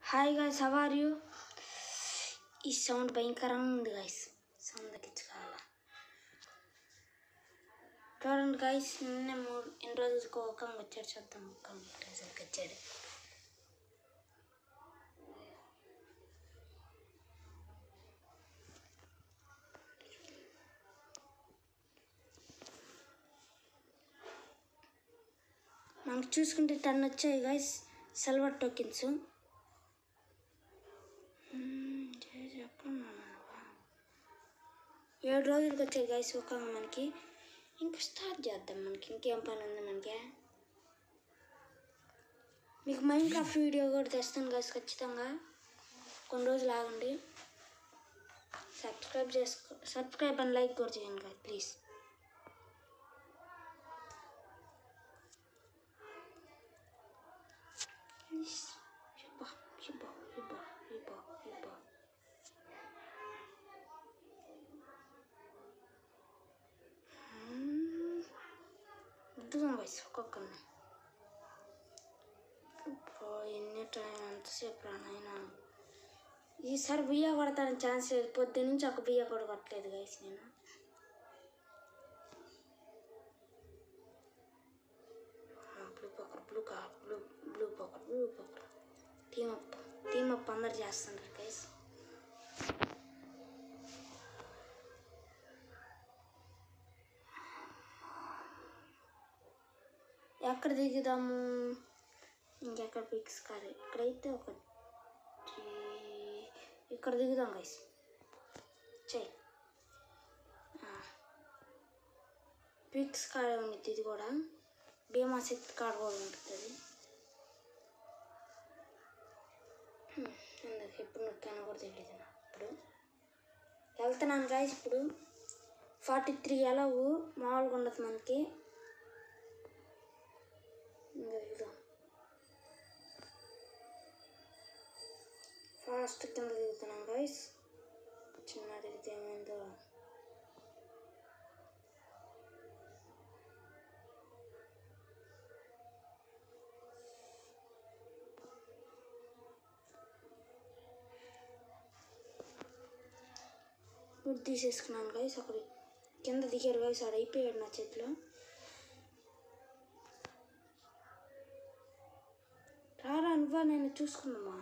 Hi guys, how are you? ఈ sound భయంకరంగా ఉంది గైస్. సౌండ్ తగ్గించుకోవాలా. చూడండి గైస్, ఎన్ని రోజులకు ఒక వచ్చాడు. చూద్దాం ఒక రోజులకి వచ్చాడు. మనకు చూసుకుంటే 10 వచ్చాయి గైస్ సిల్వర్ టోకెన్స్. 7 రోజులకి వచ్చాయి గైస్ ఒక మనకి. ఇంకా స్టార్ట్ చేద్దాం. మనకి ఇంకేం పని ఉంది మనకి. మీకు మైన్క్రాఫ్ట్ వీడియో కూడా తెస్తాను గైస్ ఖచ్చితంగా. కొన్ని రోజులు ఆగండి. సబ్స్క్రైబ్ అండ్ లైక్ కూడా చేయండి గైస్ ప్లీజ్. వద్దుదాం వయసు ఒక్కొక్కరిని. ఎన్ని టైం ఎంతసేపు రానైనా ఈసారి బియ్య కొడతాను ఛాన్స్ లేదు. పొద్దు నుంచి ఒక బియ్య కూడా కొట్టలేదు గైస్ నేను. బ్లూ పకర్ టీమ్ అప్ అందరు చేస్తున్నారు గైస్. ఎక్కడ దిగుదాము? ఇంకెక్కడ పిక్స్ కాదు. ఇక్కడైతే ఒకటి ఇక్కడ దిగుదాం గైస్. చెయ్యి పిక్స్ కాడ ఉంటుంది. ఇది కూడా భీమా శక్తి కాడ కూడా ఉంటుంది. ఎప్పుడు నొక్కానో కూడా తెలియదు నాకు. ఇప్పుడు వెళ్తున్నాను గైస్. ఇప్పుడు 43 ఎలావు మామూలుగా ఉండదు మనకి. ఇంకా దిగుదాం ఫాస్ట్. కింద దిగుతున్నాం గైస్. చిన్న దిగితే ఏమైందో. ఫుడ్ తీసేసుకున్నాను గైస్. అక్కడ కింద దిగారు గైస్. ఆడ అయిపోయాడు నా చేతిలో. రారా నువ్వా, నేను చూసుకున్నామా.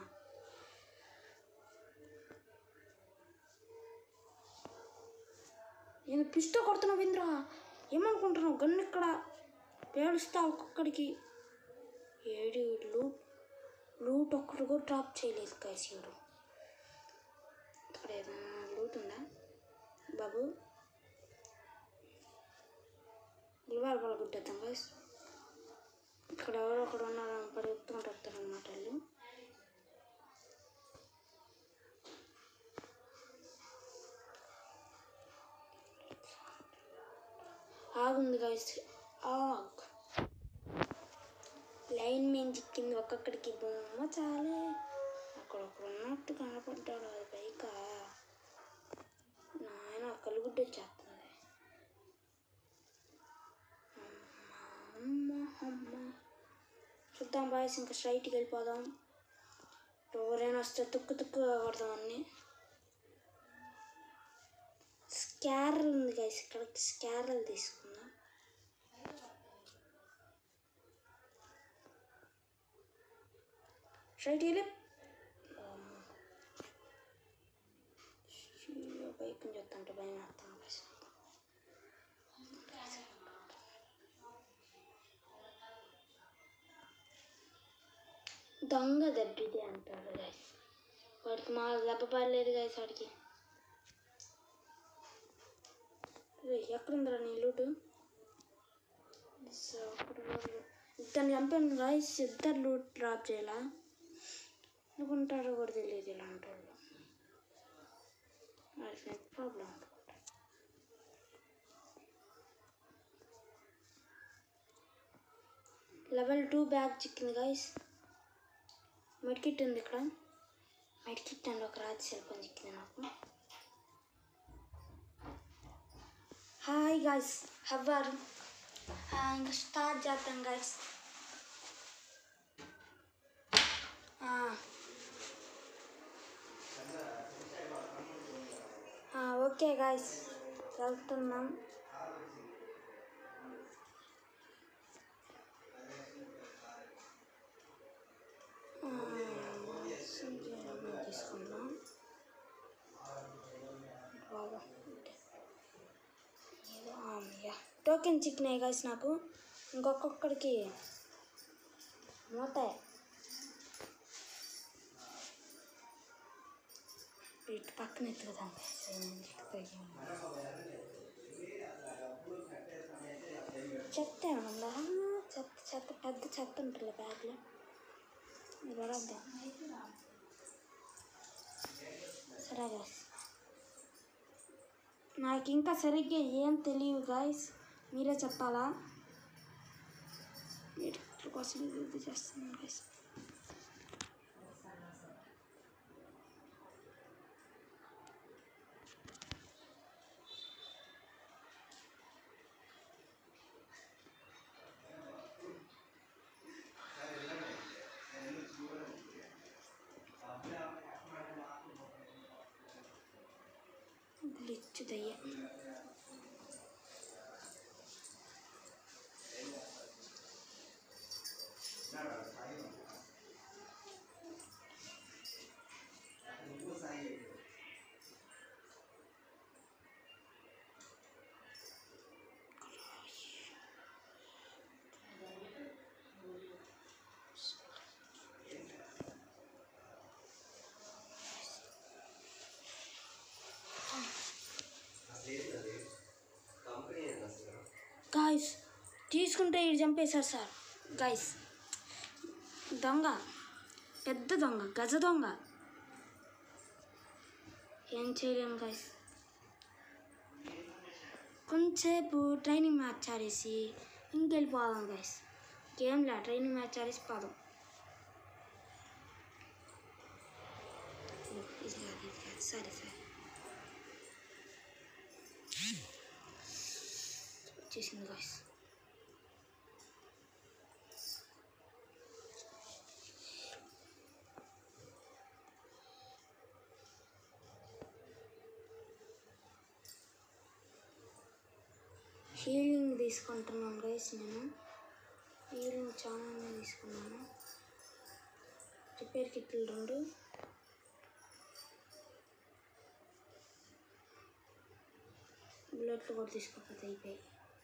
నేను పిస్తో కొడుతున్నావు ఇంద్రా. ఏమనుకుంటున్నావు? గన్ను ఇక్కడ పేలుస్తా ఒక్కొక్కడికి. ఏడు లూట్ ఒక్కడు కూడా డ్రాప్ చేయలేదు గైస్. ఎవరు ఇక్కడ ఏదైనా లూట్ ఉందా బాబు? ఇవాళ బాగా గుడ్డేద్దాం గైస్. ఇక్కడ ఎవరో ఒకడు ఉన్నారని పరిగెత్తుకుంటూ వస్తారనమాట వాళ్ళు. ఆగుంది గైస్. లైన్ మీద చిక్కింది ఒక్కొక్కడికి. బొమ్మ చాలే. అక్కడ ఒకడు ఉన్నట్టు కనపడ్డాడు. అది పైక నాయన కలుగుడ్డ వచ్చేస్తుంది. చూద్దాం బాయ్స్. ఇంకా స్ట్రైట్కి వెళ్ళిపోదాం. ఎవరైనా వస్తే తుక్కు కొడదాం అన్నీ. స్కారల్ ఉంది గైస్. ఇక్కడ స్కారల్ తీసుకుందాం. స్ట్రైట్ వెళ్ళి బైక్ చెప్తాంటే భయం వేస్తాం. దొంగ దెబ్బిది అంటారు గైస్. వాడికి మా దెబ్బ పడలేదు గైస్. వాడికి ఎక్కడుందిరా నీ లూటు? ఇద్దరిని చంపాను గైస్. ఇద్దరు లూట్ డ్రాప్ చేయాలా అనుకుంటారో కూడా తెలియదు ఇలాంటి వాళ్ళు. ప్రాబ్లం. లెవెల్ 2 బ్యాగ్ చిక్కింది గైస్. మెడ్కిట్ ఉంది ఇక్కడ. మెడ్కిట్ అండి ఒక రాతి శిల్పం చిక్కింది నాకు. Hi guys, how are you? ఇంకా స్టార్ట్ చేద్దాం గైస్. ఓకే గాయ్స్ వెళ్తున్నాం. తీసుకుందాం. టోకెన్ చిక్కినాయి గాయ్స్ నాకు. ఇంకొకరికి మూత ఇటు పక్కన ఎత్తుకుదాం. చెత్త ఏమన్నా చెత్త పెద్ద చెత్త ఉంటుంది బ్యాగ్లో. పడద్దాం. సరే గాయ్స్, నాకు ఇంకా సరిగ్గా ఏం తెలియదు గాయ్స్, మీరే చెప్పాలా. వీటి కోసం ఇది చేస్తున్నాను గాయ్స్. గ్లిచ్ దయ్య. గాయ్స్ తీసుకుంటే ఇది చంపేశారు సార్. గాయ్స్ దొంగ, పెద్ద దొంగ, గజ దొంగ. ఏం చేయలేము గాయ్స్. కొంచెంసేపు ట్రైనింగ్ మ్యాచ్ ఆడేసి ఇంకెళ్ళిపోదాం గాయ్స్. గేమ్లా ట్రైనింగ్ మ్యాచ్ ఆడేసి పోదాం. సరే సరే వచ్చేసింది గాయ్స్. హీలింగ్ తీసుకుంటున్నాను గైస్. నేను హీలింగ్ చాలా తీసుకున్నాను. రిపేర్ కిట్లు 2, బుల్లెట్లు కూడా తీసుకోకపోతే అయిపోయి.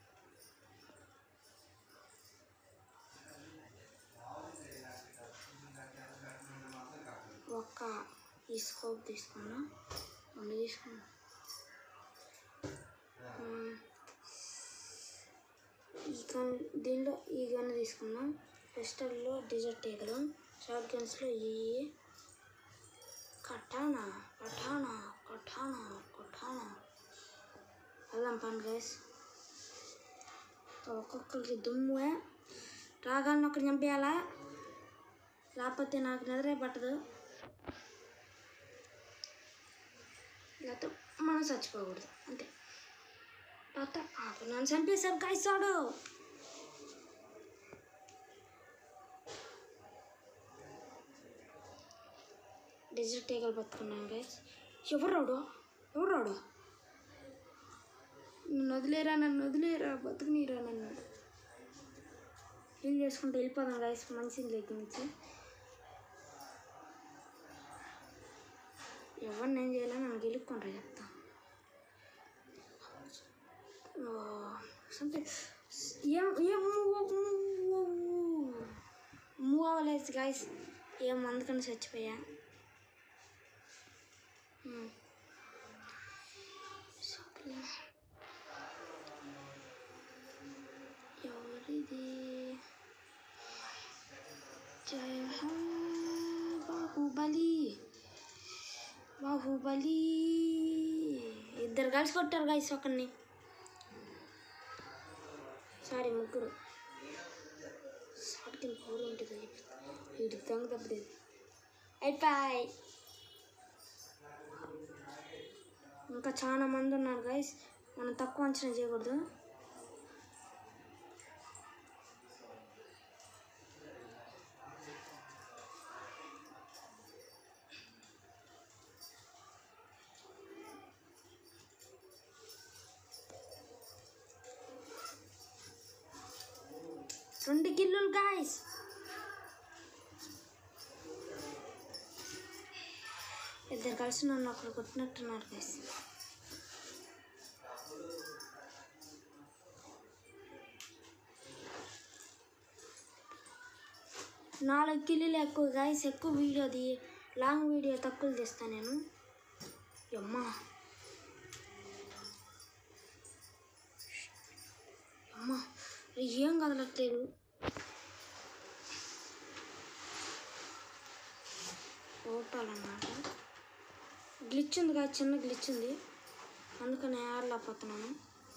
ఒక్క ఈ స్కోప్ తీసుకున్నా, 2 తీసుకున్నా. దీనిలో ఈ గన్ తీసుకున్నాం. పిస్టల్లో డిజర్ట్ ఈగలు, షార్ట్ గన్స్లో ఈ కటానా కటానా కటానా కటానా. వెళ్దాం పని గైస్. ఒక్కొక్కరికి దుమ్మే. రాగాలను ఒకటి చంపేయాలా, లేకపోతే నాకు నిద్రే పట్టదు. లేకపోతే మనం చచ్చిపోకూడదు అంతే. నన్ను చంపేశారు గైస్. వాడు డిజిట్ ఈగలు పట్టుకున్నాను గైస్. ఎవరాడు నన్ను వదిలేరా బతుకునీరా నన్ను. హీల్ చేసుకుంటూ వెళ్ళిపోదాం గైస్ మంచిది దగ్గర నుంచి. ఎవరిని ఏం చేయాలో నన్ను గెలుక్కుంటారా చెప్తా. మూవ్ అవ్వలేదు గైస్. ఏం అందుకని చచ్చిపోయా. ఎవరిది జయ బాహుబలి. ఇద్దరు కలిసి కొట్టారు గైస్ ఒకరిని. సారీ ముగ్గురు. సాటికి కూర ఏంటిదో వీడి దొంగ తప్పలేదు. అయిపోయి ఇంకా చాలా మంది ఉన్నారు గైస్. మనం తక్కువ అంచనా చేయకూడదు. కిల్లులు గాయస్. ఇద్దరు కలిసి నన్ను ఒకరు కొట్టినట్టున్నారు గాయస్. నాలుగు కిల్లులు ఎక్కువ గాయస్. ఎక్కువ వీడియోది లాంగ్ వీడియో తక్కువ తీస్తాను నేను. అమ్మా అమ్మా ఏం కదలట్లేదు. ఓటాలన్నమాట. గ్లిచ్ ఉంది కాదు, చిన్న గ్లిచ్ ఉంది, అందుకని ఆడలేకపోతున్నాను.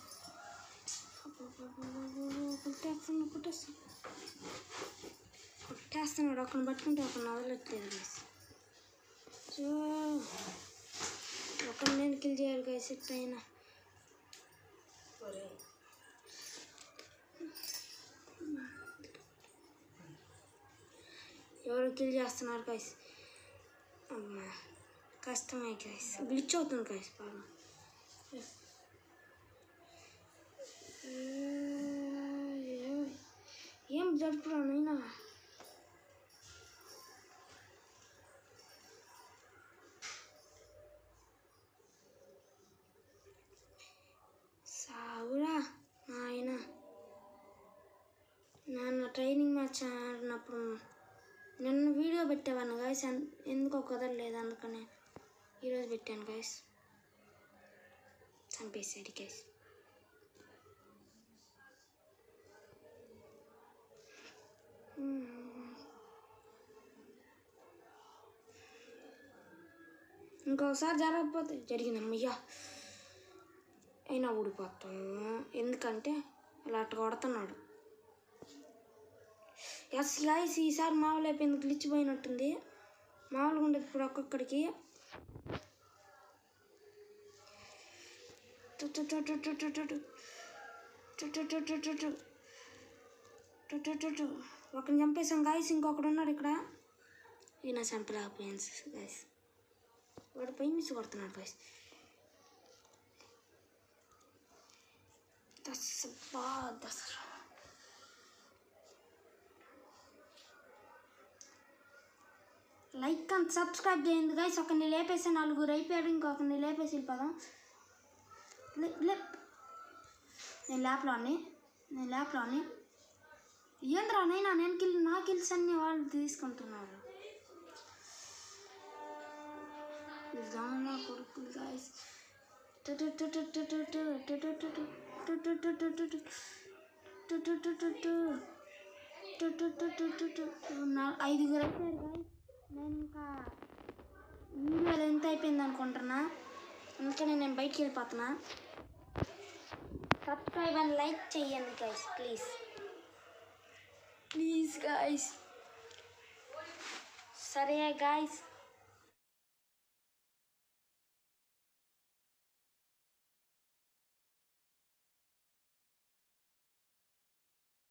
కొట్టేస్తున్నాడు. ఒకరిని పట్టుకుంటే ఒకరిని వదలట్లేదు గైస్. సో ఒకరిని నేను కిల్ చేయాలి గైస్. ఎట్లయినా ఎవరు కిల్ చేస్తున్నారు గైస్. అమ్మా కష్టమే గైస్. గ్లిచ్ అవుతుంది గైస్ బాగా. ఏం జరుపురా నైనా. సావురా నాయన. నన్ను ట్రైనింగ్ మ్యాచ్ ఆడినప్పుడు నన్ను వీడియో పెట్టేవాడిని గైస్. ఎందుకో కుదరలేదు, అందుకనే ఈరోజు పెట్టాను గైస్. చంపేసాడు గైస్. ఇంకొకసారి జరగకపోతే జరిగిందమ్మయ్యా. అయినా ఊడిపోతాను, ఎందుకంటే ఇలా అట్ట కొడుతున్నాడు. ఎస్ గైస్, ఈసారి మామూలు అయిపోయింది. గ్లిచ్ పోయినట్టుంది. మామూలుగా ఉండేది ఇప్పుడు ఒక్కొక్కడికి. ఒకరిని చంపేసాం గాయస్. ఇంకొకడు ఉన్నాడు ఇక్కడ. ఈయన చంపలేకపోయాను గాయస్. వాడు పై మిస్ కొడుతున్నాడు guys. Dasara like and subscribe చేయండి గైస్. ఒకరిని లేపేసి నలుగురు అయిపోయాడు. ఇంకొకరిని లేపేసి వెళ్ళిపోదాం. నేను ల్యాప్లోని ఏంద్రా నైనా. నా కిల్స్ అన్ని వాళ్ళు తీసుకుంటున్నారు. కొడుకులు గాయస్. 5 అయిపోయారు గాయస్. నేను ఇంకా వీడియోలో ఎంత అయిపోయింది అనుకుంటున్నా, అందుకని నేను బయటికి వెళ్ళిపోతున్నా. సబ్స్క్రైబ్ అండ్ లైక్ చేయండి గైస్, ప్లీజ్ గైస్. సరే గాయస్.